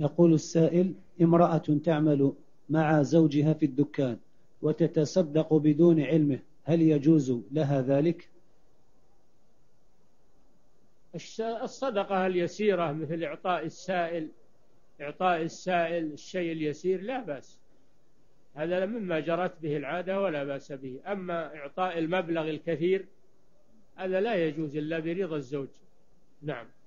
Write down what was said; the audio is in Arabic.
يقول السائل: امرأة تعمل مع زوجها في الدكان وتتصدق بدون علمه، هل يجوز لها ذلك؟ الصدقة اليسيرة مثل إعطاء السائل الشيء اليسير لا بأس، هذا مما جرت به العادة ولا بأس به. أما إعطاء المبلغ الكثير هذا لا يجوز إلا برضا الزوج. نعم.